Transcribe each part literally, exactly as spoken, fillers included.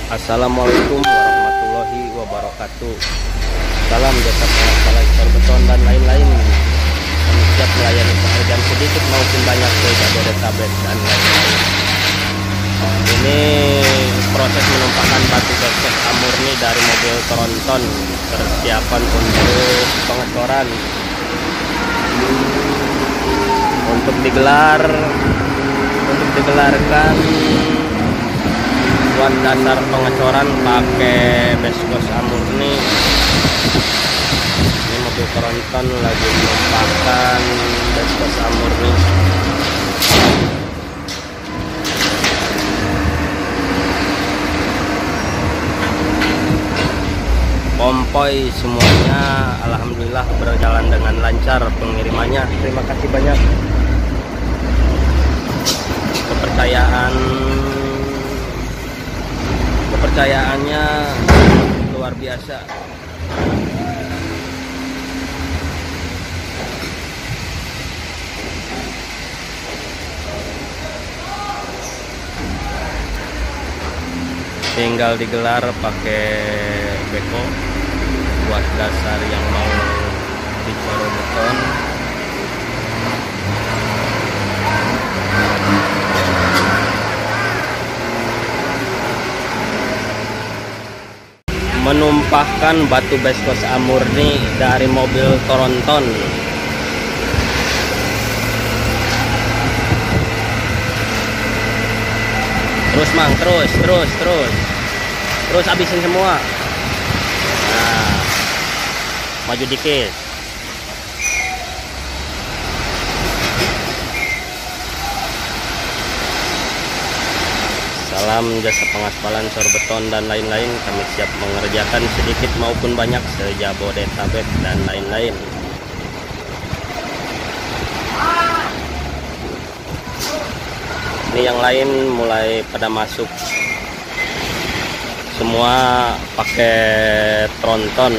Assalamualaikum warahmatullahi wabarakatuh. Salam jasa pengaspal beton dan lain-lain. Kami siap melayani pekerjaan sedikit maupun banyak ke Jabodetabek dan lain-lain. Ini proses menumpahkan batu beskos amurni dari mobil tronton, persiapan untuk pengecoran untuk digelar untuk digelarkan buat dasar pengecoran pakai beskos amurni. Ini mobil tronton lagi menumpahkan beskos amurni. Pompoi semuanya alhamdulillah berjalan dengan lancar pengirimannya. Terima kasih banyak. Kepercayaan kepercayaannya luar biasa. Tinggal digelar pakai beko buat dasar yang mau dicor beton. Menumpahkan batu beskos amurni dari mobil tronton. Terus mang, terus, terus, terus, terus habisin semua. Nah, maju dikit. Salam jasa pengaspalan, sor beton dan lain-lain. Kami siap mengerjakan sedikit maupun banyak se-Jabodetabek dan lain-lain. Ini yang lain mulai pada masuk semua pakai tronton.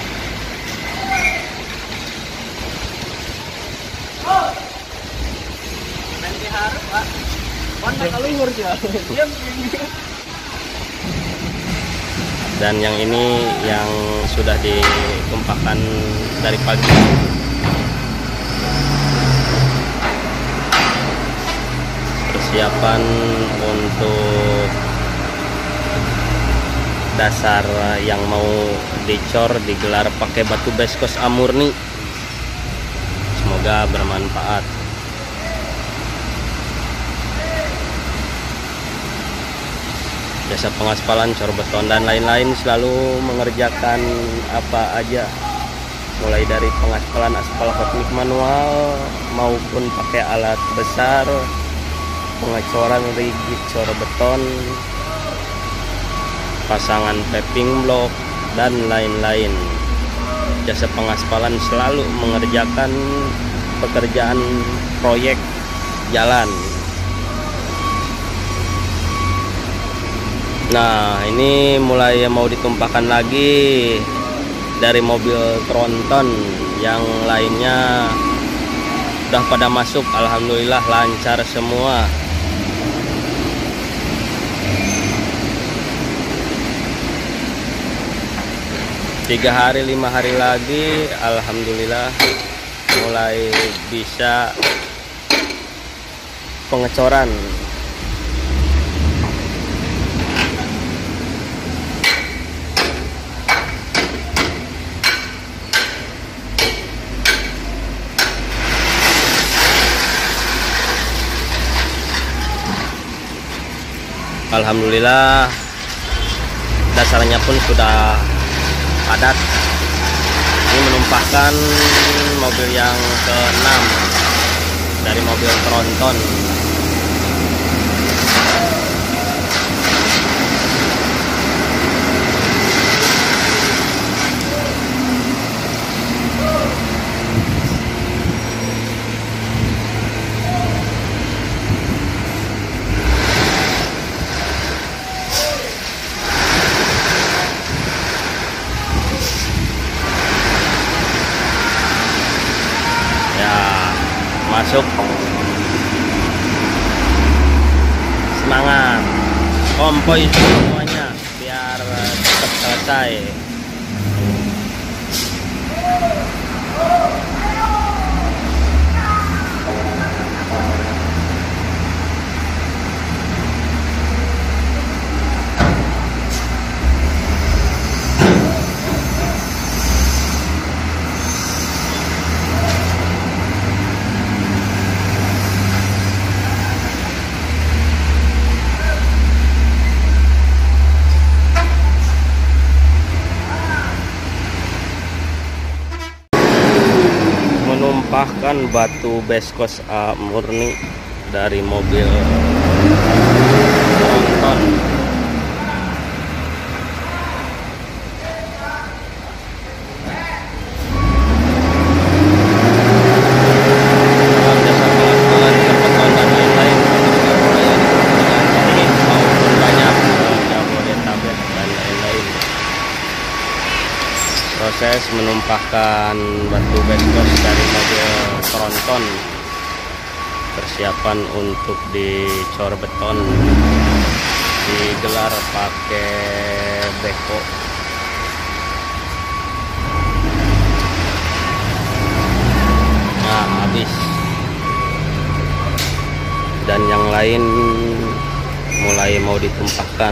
Dan yang ini yang sudah ditumpahkan dari pagi. Persiapan untuk dasar yang mau dicor digelar pakai batu beskos amurni. Semoga bermanfaat. Jasa pengaspalan, cor beton dan lain-lain selalu mengerjakan apa aja, mulai dari pengaspalan aspal hot mix manual maupun pakai alat besar, pengecoran rigid cor beton, pasangan paving block dan lain-lain. Jasa pengaspalan selalu mengerjakan pekerjaan proyek jalan. Nah, ini mulai mau ditumpahkan lagi dari mobil tronton. Yang lainnya udah pada masuk, alhamdulillah lancar semua. Tiga hari lima hari lagi alhamdulillah mulai bisa pengecoran. Alhamdulillah dasarnya pun sudah padat. Ini menumpahkan mobil yang keenam dari mobil tronton. Masuk, semangat, kompoi semuanya. selesai. Menumpahkan batu beskos A murni dari mobil tronton. Proses menumpahkan batu beskos dari mobil tronton, persiapan untuk dicor beton, digelar pakai beko. Nah, habis. Dan yang lain mulai mau ditumpahkan.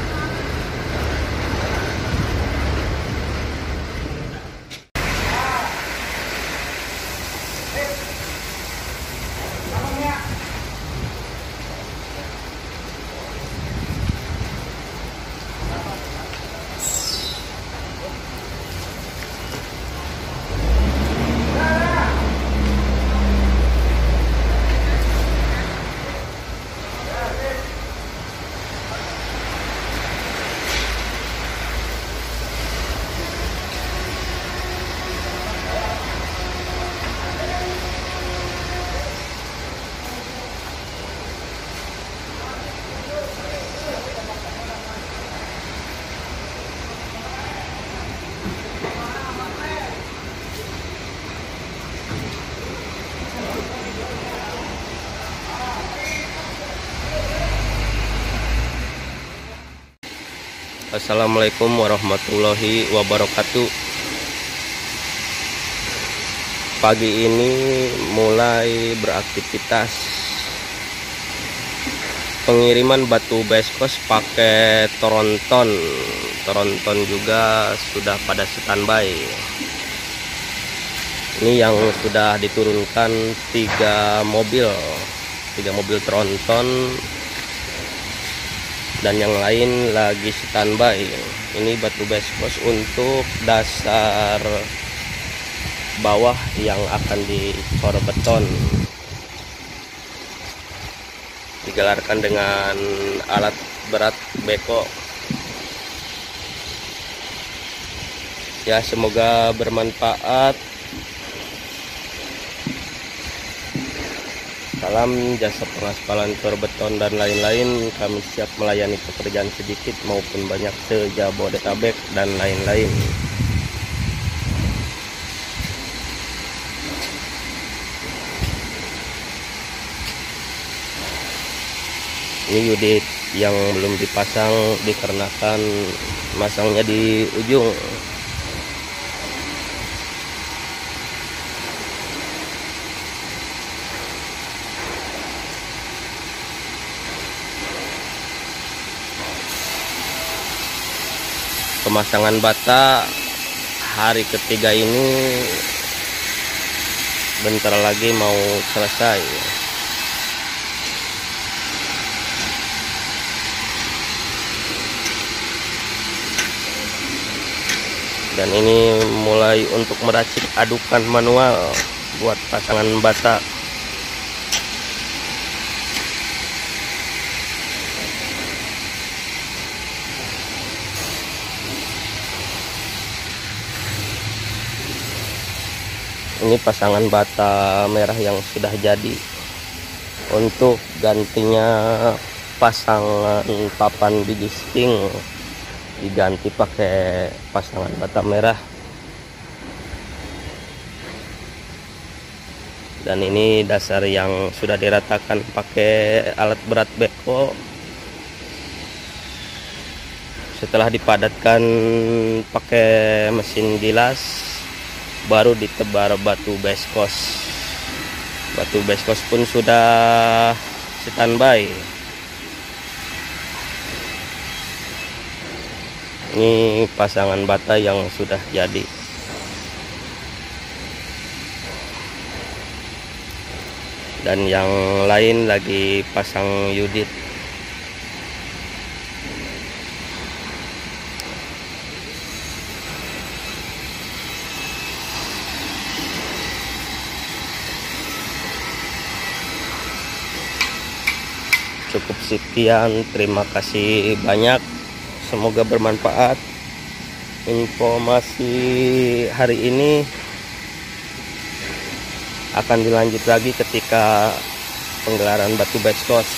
Assalamualaikum warahmatullahi wabarakatuh. Pagi ini mulai beraktivitas pengiriman batu beskos pakai tronton. Tronton juga sudah pada standby. Ini yang sudah diturunkan tiga mobil, tiga mobil tronton, dan yang lain lagi standby. Ini batu beskos untuk dasar bawah yang akan dicor beton, digelarkan dengan alat berat beko. Ya, semoga bermanfaat. Salam jasa pengaspalan, cor beton dan lain-lain. Kami siap melayani pekerjaan sedikit maupun banyak se-Jabodetabek dan lain-lain. Ini unit yang belum dipasang dikarenakan masangnya di ujung. Pemasangan bata hari ketiga ini bentar lagi mau selesai. Dan ini mulai untuk meracik adukan manual buat pasangan bata. Ini pasangan bata merah yang sudah jadi. Untuk gantinya pasangan papan biji sting diganti pakai pasangan bata merah. Dan ini dasar yang sudah diratakan pakai alat berat beko. Setelah dipadatkan pakai mesin gilas, baru ditebar batu beskos. Batu beskos pun sudah standby. Ini pasangan bata yang sudah jadi. Dan yang lain lagi pasang yudit. Cukup sekian, terima kasih banyak, semoga bermanfaat informasi hari ini. Akan dilanjut lagi ketika penggelaran batu beskos.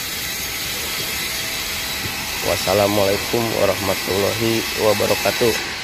Wassalamualaikum warahmatullahi wabarakatuh.